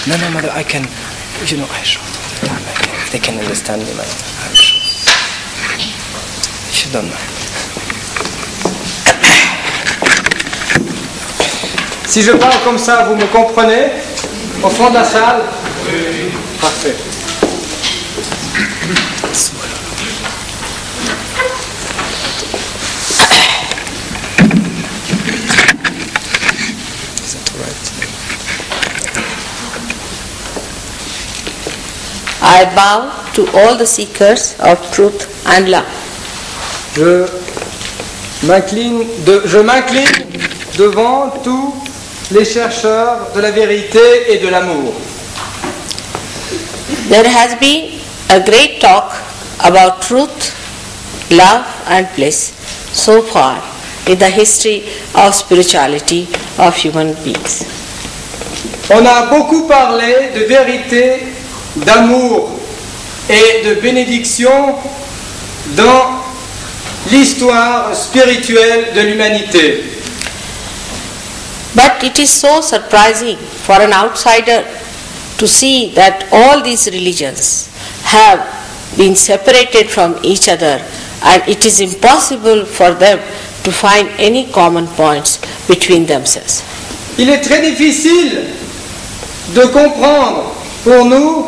No, mother, I can, I show. If they can understand me, mother, I will show. If you don't mind. Si je parle comme ça, vous me comprenez? Au fond de la salle? Oui. Parfait. I bow to all the seekers of truth and love. Je m'incline devant tous les chercheurs de la vérité et de l'amour. There has been a great talk about truth, love and bliss so far in the history of spirituality of human beings. On a beaucoup parlé de vérité, d'amour et de bénédiction dans l'histoire spirituelle de l'humanité. But it is so surprising for an outsider to see that all these religions have been separated from each other, and it is impossible for them to find any common points between themselves. Il est très difficile de comprendre pour nous,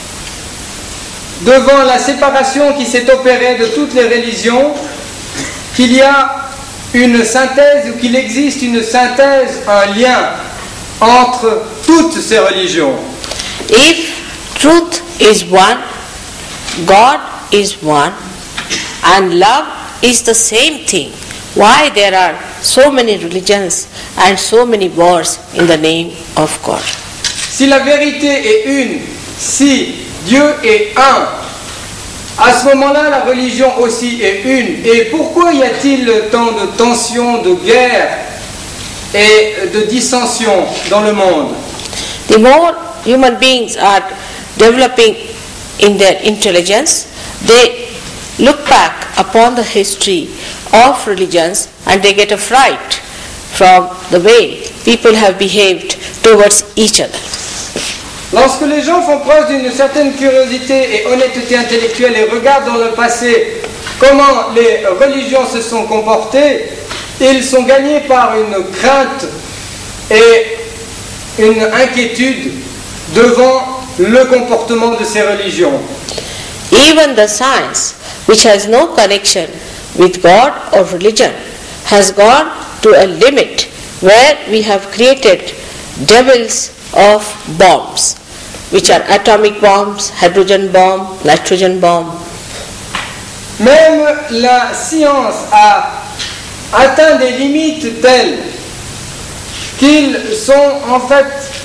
devant la séparation qui s'est opérée de toutes les religions, qu'il y a une synthèse ou qu'il existe une synthèse, un lien entre toutes ces religions. If truth is one, God is one, and love is the same thing, why there are so many religions and so many wars in the name of God? Si la vérité est une, si Dieu est un, à ce moment-là, la religion aussi est une. Et pourquoi y a-t-il tant de tensions, de guerres et de dissensions dans le monde? The more human beings are developing in their intelligence, they look back upon the history of religions and they get a fright from the way people have behaved towards each other. Lorsque les gens font preuve d'une certaine curiosité et honnêteté intellectuelle et regardent dans le passé comment les religions se sont comportées, ils sont gagnés par une crainte et une inquiétude devant le comportement de ces religions. Even the science, which has no connection with God or religion, has gone to a limit where we have created devils of bombs, which are atomic bombs, hydrogen bomb, nitrogen bomb. Même la science a atteint des limites telles qu'ils sont en fait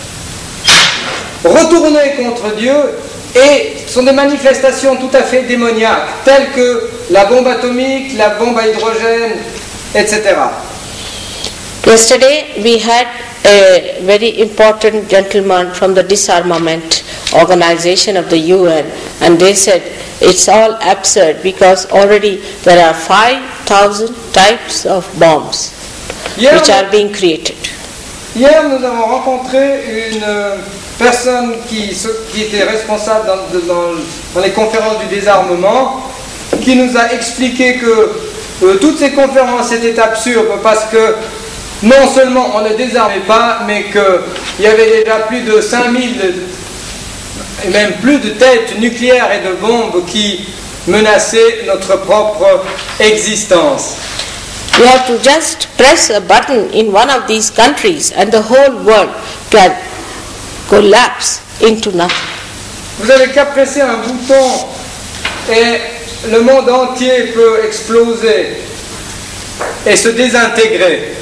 retournés contre Dieu et sont des manifestations tout à fait démoniaques, telles que la bombe atomique, la bombe à hydrogène, etc. Yesterday we had a very important gentleman from the disarmament organization of the UN, and they said it's all absurd because already there are 5,000 types of bombs which are being created. Hier, nous avons rencontré une personne qui était responsable dans les conférences du désarmement, qui nous a expliqué que toutes ces conférences étaient absurdes parce que non seulement on ne désarmait pas, mais qu'il y avait déjà plus de 5000 et même plus de têtes nucléaires et de bombes qui menaçaient notre propre existence. You have to just press a button in one of these countries and the whole world can collapse into nothing. Vous n'avez qu'à presser un bouton et le monde entier peut exploser et se désintégrer.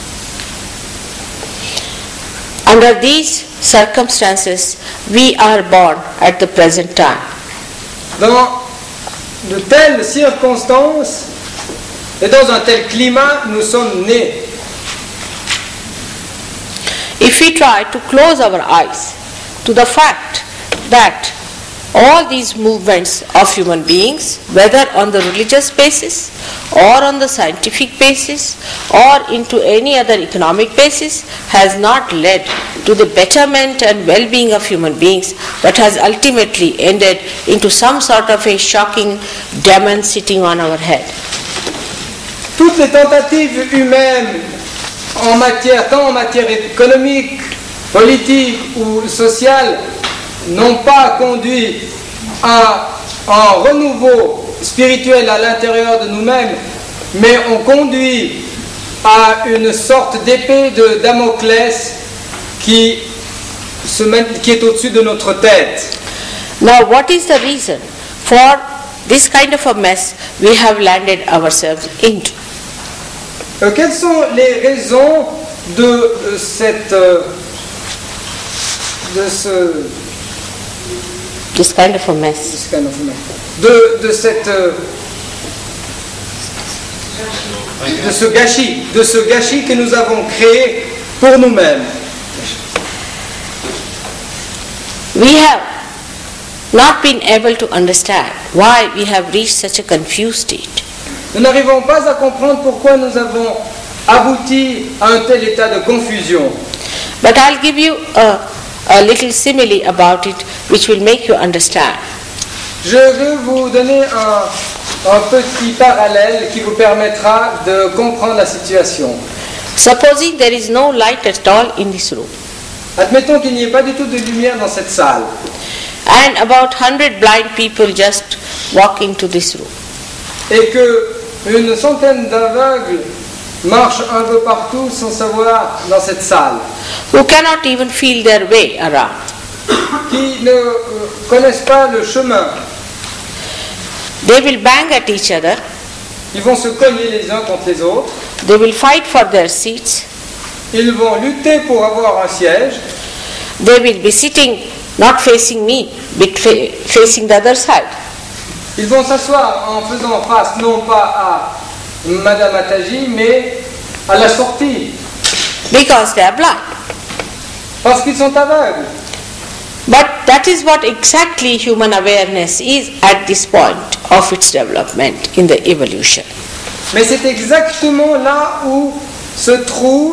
Under these circumstances, we are born at the present time. Dans de telles circonstances et dans un tel climat, nous sommes nés. If we try to close our eyes to the fact that all these movements of human beings, whether on the religious basis or on the scientific basis or into any other economic basis, has not led to the betterment and well-being of human beings, but has ultimately ended into some sort of a shocking demon sitting on our head. Toutes les tentatives humaines tant en matière économique, politique ou sociale, n'ont pas conduit à un renouveau spirituel à l'intérieur de nous-mêmes, mais ont conduit à une sorte d'épée de Damoclès qui est au-dessus de notre tête. Now, what is the reason for this kind of a mess we have landed ourselves into? Quelles sont les raisons de This kind of a mess. De ce gâchis que nous avons créé pour nous-mêmes? We have not been able to understand why we have reached such a confused state. Nous n'arrivons pas à comprendre pourquoi nous avons abouti à un tel état de confusion. But I'll give you a little simile about it which will make you understand. Je vais vous donner un petit parallèle qui vous permettra de comprendre la situation. Supposing there is no light at all in this room, Admettons qu'il n'y ait pas du tout de lumière dans cette salle and about 100 blind people just walk into this room. et qu'une centaine d'aveugles marchent un peu partout sans savoir dans cette salle, Who cannot even feel their way around. qui ne connaissent pas le chemin. They will bang at each other, Ils vont se cogner les uns contre les autres, they will fight for their seats, ils vont lutter pour avoir un siège, they will be sitting not facing me but facing the other side. ils vont s'asseoir en faisant face non pas à Madame Attagi mais à la sortie, Because they are blind. parce qu'ils sont aveugles. But that is what exactly human awareness is at this point of its development in the evolution. Mais c'est exactement là où se trouve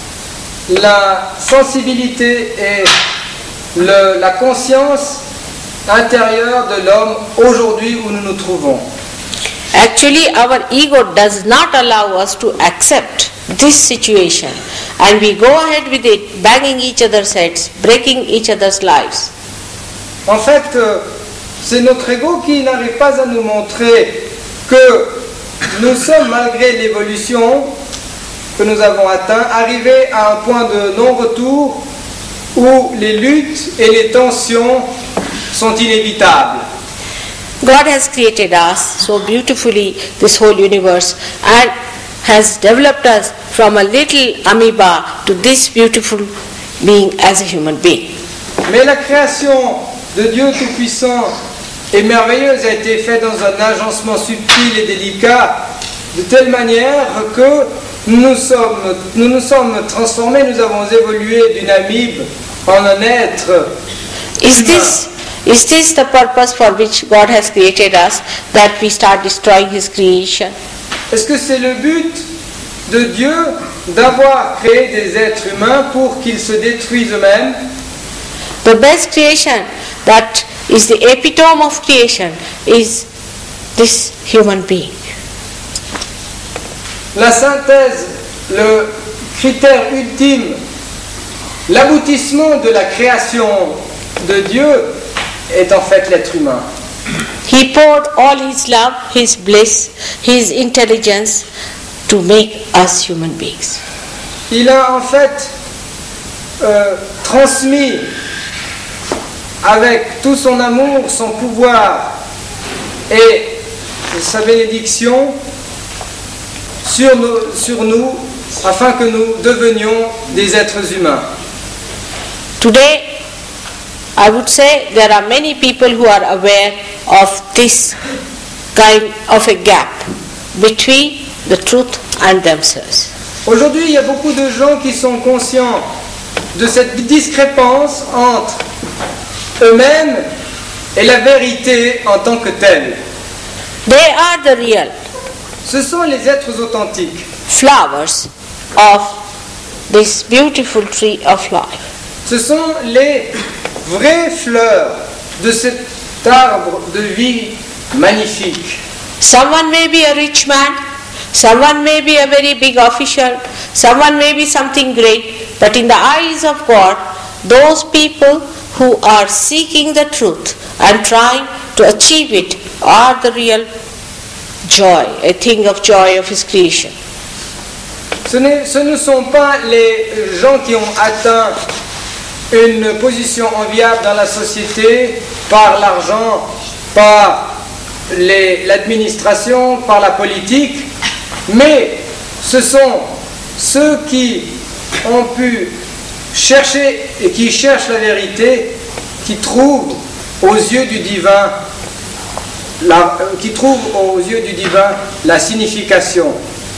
la sensibilité et la conscience intérieure de l'homme aujourd'hui où nous nous trouvons. Actually, our ego does not allow us to accept this situation, and we go ahead with it, banging each other's heads, breaking each other's lives. En fait, c'est notre ego qui n'arrive pas à nous montrer que nous sommes, malgré l'évolution que nous avons atteint, arrivés à un point de non-retour où les luttes et les tensions sont inévitables. God has created us so beautifully, this whole universe, and has developed us from a little amoeba to this beautiful being as a human being. Mais la création de Dieu Tout-Puissant et merveilleuse a été faite dans un agencement subtil et délicat, de telle manière que nous nous sommes transformés, nous avons évolué d'une amibe en un être humain. Is this the purpose for which God has created us, that we start destroying His creation? Est-ce que c'est le but de Dieu d'avoir créé des êtres humains pour qu'ils se détruisent eux-mêmes? The best creation, that is the epitome of creation, is this human being. La synthèse, le critère ultime, l'aboutissement de la création de Dieu est en fait l'être humain. He poured all His love, His bliss, His intelligence to make us human beings. Il a en fait transmis avec tout son amour, son pouvoir et sa bénédiction sur nous afin que nous devenions des êtres humains. Today, I would say there are many people who are aware of this kind of a gap between the truth and themselves. Aujourd'hui, il y a beaucoup de gens qui sont conscients de cette discrépance entre eux-mêmes et la vérité en tant que telle. They are the real Ce sont les êtres authentiques. flowers of this beautiful tree of life. Ce sont les vraies fleurs de cet arbre de vie magnifique. Someone may be a rich man, someone may be a very big official, someone may be something great, but in the eyes of God, those people who are seeking the truth and trying to achieve it are the real joy, a thing of joy of His creation. Ce ne sont pas les gens qui ont atteint une position enviable dans la société par l'argent, par l'administration, par la politique, mais ce sont ceux qui ont pu chercher et qui cherchent la vérité, qui trouvent aux yeux du divin la signification.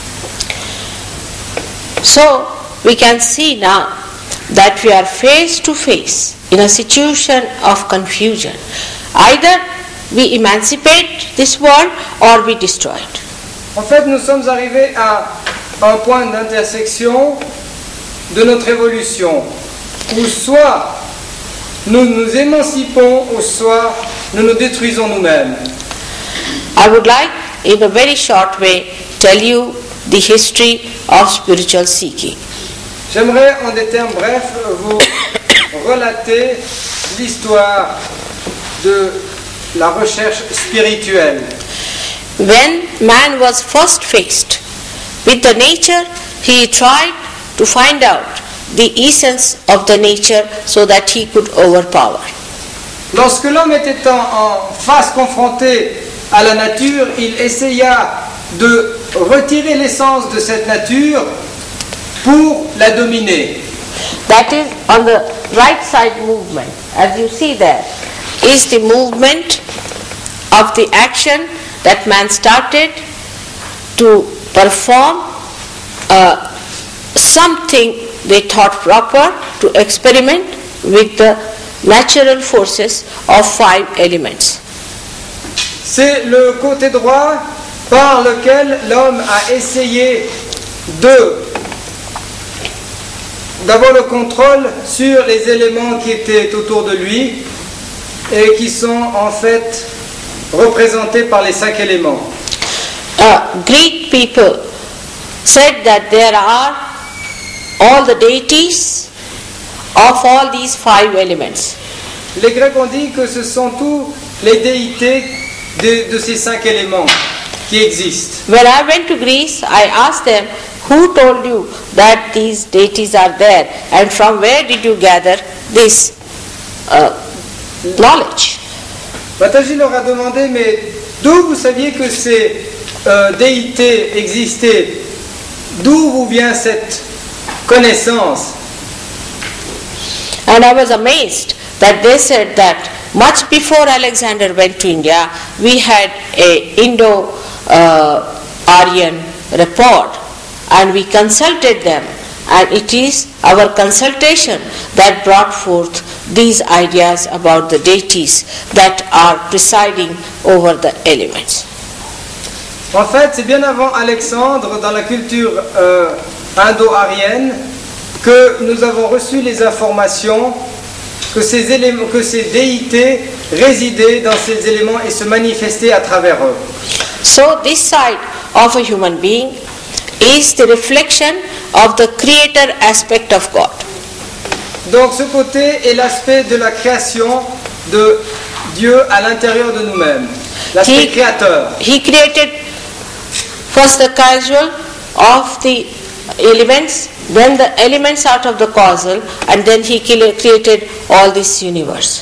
So we can see now that we are face to face in a situation of confusion. Either we emancipate this world or we destroy it. En fait, nous sommes arrivés à un point d'intersection de notre évolution, où soit nous nous émancipons, ou soit nous nous détruisons nous-mêmes. I would like, in a very short way, tell you the history of spiritual seeking. J'aimerais, en des termes brefs, vous relater l'histoire de la recherche spirituelle. When man was first faced with the nature, he tried to find out the essence of the nature so that he could overpower. Lorsque l'homme était en face confronté à la nature, il essaya de retirer l'essence de cette nature pour la dominer. That is, on the right side movement, as you see there, is the movement of the action that man started to perform something they thought proper to experiment with the natural forces of 5 elements. C'est le côté droit par lequel l'homme a essayé d'avoir le contrôle sur les éléments qui étaient autour de lui et qui sont en fait représentés par les 5 éléments. Greek people said that there are all the deities of all these 5 elements. Les Grecs ont dit que ce sont tous les déités de ces 5 éléments qui existent. When I went to Greece, I asked them, who told you that these deities are there, and from where did you gather this knowledge? Mataji leur a demandé, mais d'où vous saviez que ces déités existaient? D'où vous vient cette connaissance? And I was amazed that they said that much before Alexander went to India, we had a Indo-Aryan report, and we consulted them, and it is our consultation that brought forth these ideas about the deities that are presiding over the elements. En fait, c'est bien avant Alexandre, dans la culture indo-arienne, que nous avons reçu les informations que ces déités résidaient dans ces éléments et se manifestaient à travers eux. So this side of a human being is the reflection of the creator aspect of God. Donc ce côté est l'aspect de la création de Dieu à l'intérieur de nous-mêmes, l'aspect créateur. He created first the causal of the elements, then the elements out of the causal, and then he created all this universe.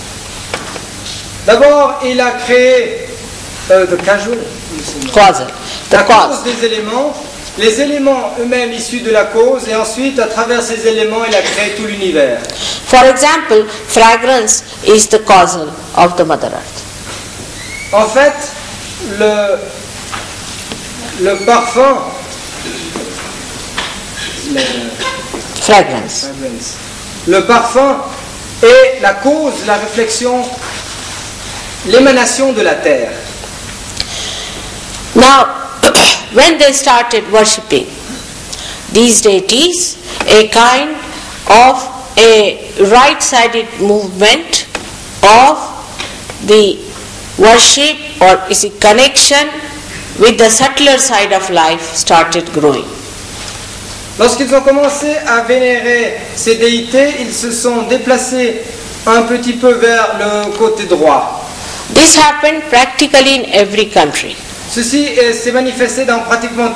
D'abord, il a créé the causal, la cause des éléments, les éléments eux-mêmes issus de la cause, et ensuite, à travers ces éléments, il a créé tout l'univers. For example, fragrance is the causal of the Mother Earth. En fait, le parfum, Fragrance. le parfum est la cause, la réflexion l'émanation de la terre. Now, when they started worshipping these deities, a kind of a right-sided movement of the worship or is a connection with the subtler side of life started growing. Lorsqu'ils ont commencé à vénérer ces déités, ils se sont déplacés un petit peu vers le côté droit. This happened practically in every country. Ceci s'est manifesté dans pratiquement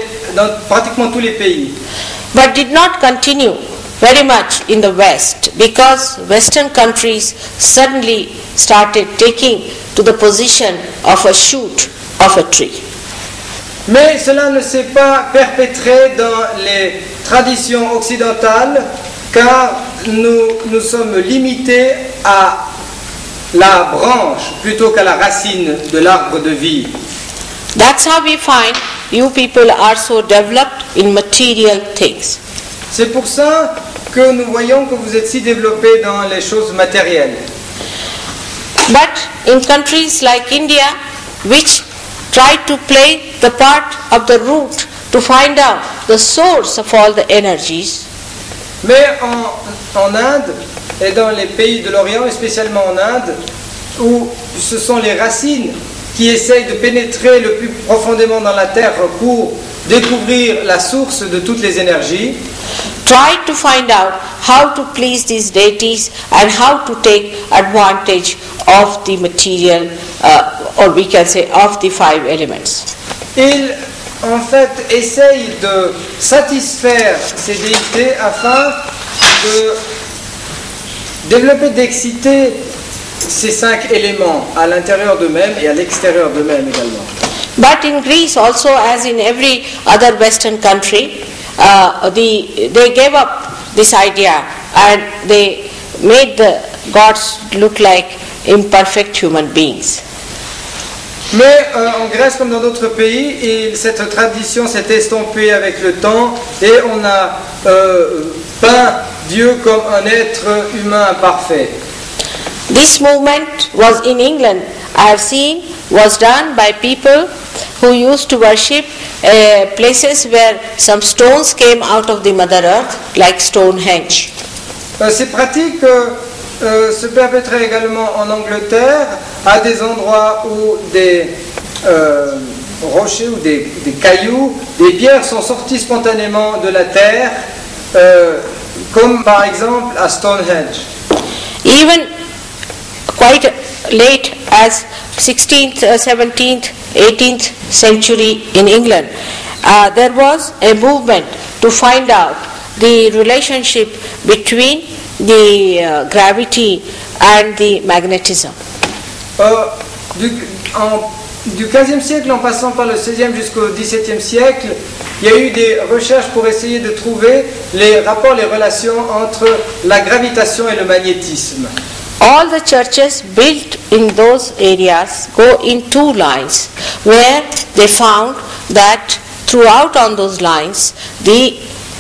tous les pays. But did not continue very much in the West because Western countries suddenly started taking to the position of a shoot of a tree. Mais cela ne s'est pas perpétré dans les traditions occidentales car nous sommes limités à la branche plutôt qu'à la racine de l'arbre de vie. That's how we find you people are so developed in material things. C'est pour ça que nous voyons que vous êtes si développés dans les choses matérielles. But in countries like India, which try to play the part of the root to find out the source of all the energies, mais en Inde et dans les pays de l'Orient, et spécialement en Inde, où ce sont les racines qui essayent de pénétrer le plus profondément dans la terre pour découvrir la source de toutes les énergies, try to find out how to please these deities and how to take advantage of the material or we can say of the 5 elements. Ils en fait essayent de satisfaire ces déités afin de développer, d'exciter ces 5 éléments à l'intérieur d'eux-mêmes et à l'extérieur d'eux-mêmes également. But in Greece also, as in every other Western country, they gave up this idea and they made the gods look like imperfect human beings. Mais en Grèce comme dans d'autres pays, cette tradition s'est estompée avec le temps et on a peint Dieu comme un être humain imparfait. This movement was in England, I have seen, was done by people who used to worship places where some stones came out of the Mother Earth, like Stonehenge. Ces pratiques se perpétraient également en Angleterre, à des endroits où des rochers ou des cailloux, des pierres sont sorties spontanément de la terre, comme par exemple à Stonehenge. Even quite late as 16th, 17th, 18th century in England, there was a movement to find out the relationship between the gravity and the magnetism. Du 15e siècle en passant par le 16e jusqu'au 17e siècle, il y a eu des recherches pour essayer de trouver les rapports, les relations entre la gravitation et le magnétisme. All the churches built in those areas go in 2 lines, where they found that throughout on those lines the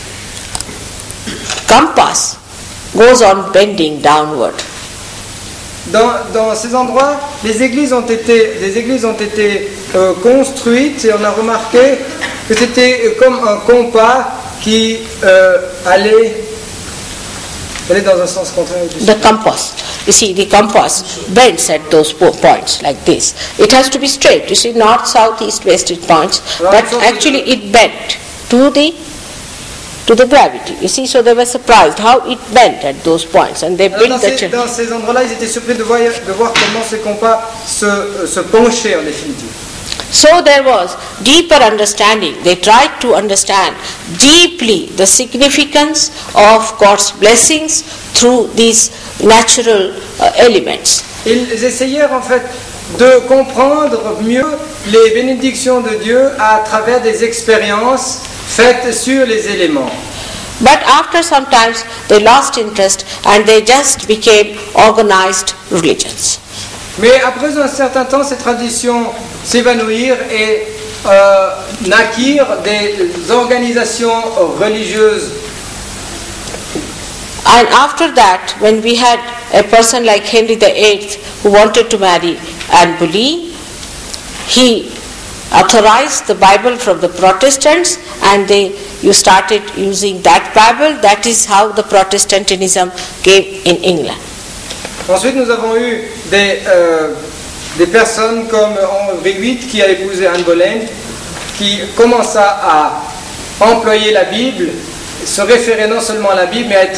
compass goes on bending downward. Dans ces endroits, des églises ont été construites et on a remarqué que c'était comme un compas qui allait dans un sens contraire. The compass. You see, the compass bends at those points like this. It has to be straight. You see, north, south, east, west it points, but actually it bent to the gravity. You see, so they were surprised how it bent at those points, and they built the church. Dans ces endroits-là, ils étaient surpris de voir comment ces compas se penchaient en définitive. So there was deeper understanding. They tried to understand deeply the significance of God's blessings through these natural elements. Ils essayèrent en fait de comprendre mieux les bénédictions de Dieu à travers des expériences faites sur les éléments. But after some times they lost interest and they just became organized religions. Mais après un certain temps, ces traditions s'évanouirent et naquirent des organisations religieuses. And after that, when we had a person like Henry VIII who wanted to marry Anne Boleyn, he authorized the Bible from the Protestants, and you started using that Bible. That is how the Protestantism came in England. Ensuite, nous avons eu des personnes comme Henri VIII qui a épousé Anne Boleyn, qui commença à employer la Bible, se référer non seulement à la Bible, mais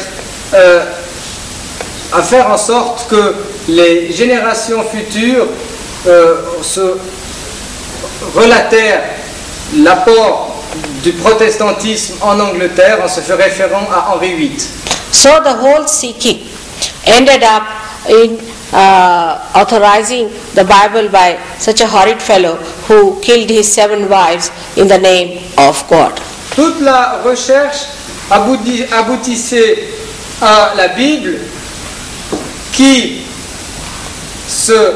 à faire en sorte que les générations futures se relatèrent l'apport du protestantisme en Angleterre en se référant à Henri VIII. So the whole seeking ended up in authorizing the Bible by such a horrid fellow who killed his 7 wives in the name of God. Toute la recherche aboutissait à la Bible qui se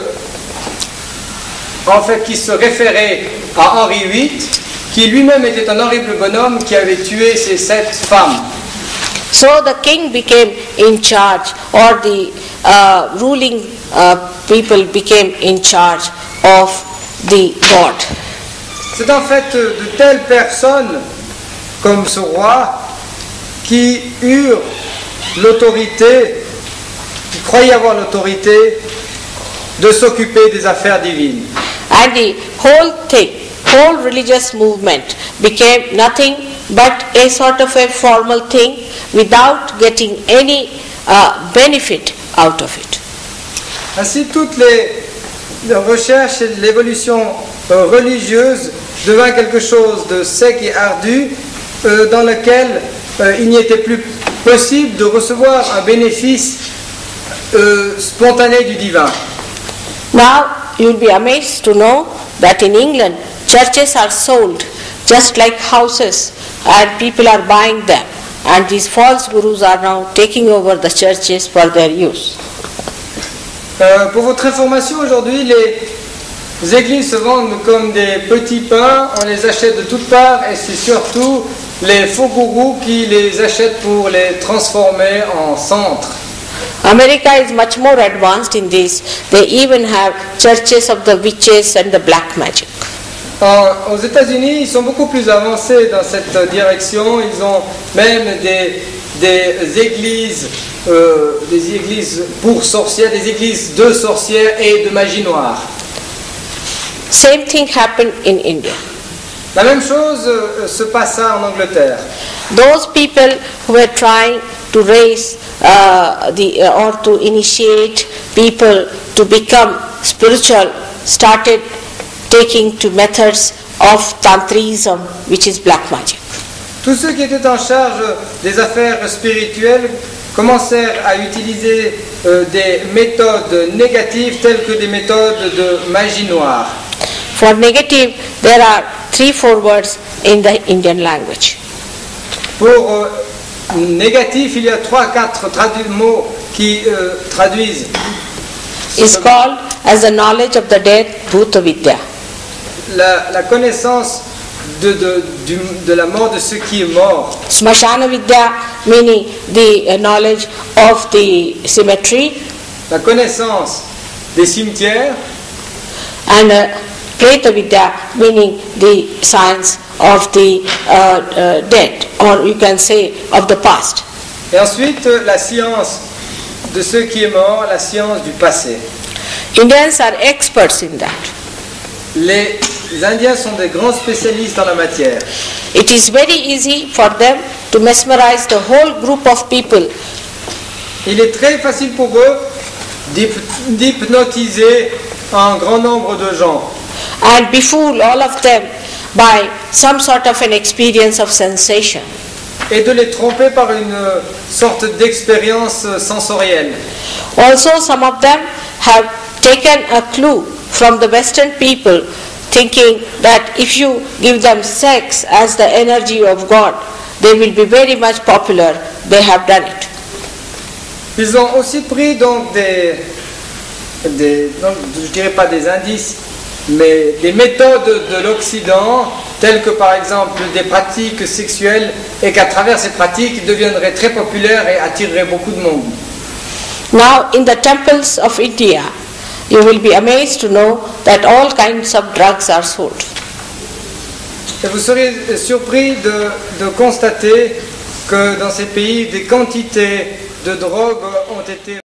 référait à Henri VIII, qui lui-même était un horrible bonhomme qui avait tué ses 7 femmes. So the king became in charge, or the ruling people became in charge of the God. C'est en fait de telles personnes, comme ce roi, qui eurent l'autorité, qui croyaient avoir l'autorité de s'occuper des affaires divines. And the whole religious movement became nothing but a sort of a formal thing without getting any benefit out of it. Ainsi, toutes les recherches et l'évolution religieuse devint quelque chose de sec et ardu dans lequel il n'y était plus possible de recevoir un bénéfice spontané du divin. Now you will be amazed to know that in England churches are sold just like houses, and people are buying them, and these false gurus are now taking over the churches for their use. Pour votre information, aujourd'hui, les églises se vendent comme des petits pains, on les achète de toutes parts, et c'est surtout les faux gourous qui les achètent pour les transformer en centres. America is much more advanced in this. They even have churches of the witches and the black magic. Aux États-Unis, ils sont beaucoup plus avancés dans cette direction. Ils ont même des églises pour sorcières, des églises de sorcières et de magie noire. Same thing happened in India. La même chose se passa en Angleterre. Those people who were trying to raise or to initiate people to become spiritual started taking to methods of tantrism, which is black magic. Tous ceux qui étaient en charge des affaires spirituelles commencèrent à utiliser des méthodes négatives telles que des méthodes de magie noire. For negative, there are 3-4 words in the Indian language. Pour négatif, il y a 3-4 mots qui traduisent. It's called as the knowledge of the dead, Bhuta Vidya. La connaissance de la mort de ce qui est mort. Smashana Vidya meaning the knowledge of the cemetery. La connaissance des cimetières. And Preta Vidya meaning the science of the dead, or you can say of the past. Et ensuite la science de ce qui est mort, la science du passé. Indians are experts in that. Les Indiens sont des grands spécialistes en la matière. It is very easy for them to mesmerize the whole group of people. Il est très facile pour eux d'hypnotiser un grand nombre de gens. And befool all of them by some sort of an experience of sensation. Et de les tromper par une sorte d'expérience sensorielle. Also, some of them have taken a clue from the Western people, thinking that if you give them sex as the energy of God, they will be very much popular. They have done it. Ils ont aussi pris donc donc, je dirais pas des indices, mais des méthodes de l'Occident, telles que par exemple des pratiques sexuelles, et qu'à travers ces pratiques, ils deviendraient très populaires et attireraient beaucoup de monde. Now, in the temples of India, you will be amazed to know that all kinds of drugs are sold. Et vous serez surpris de constater que dans ces pays, des quantités de drogues ont été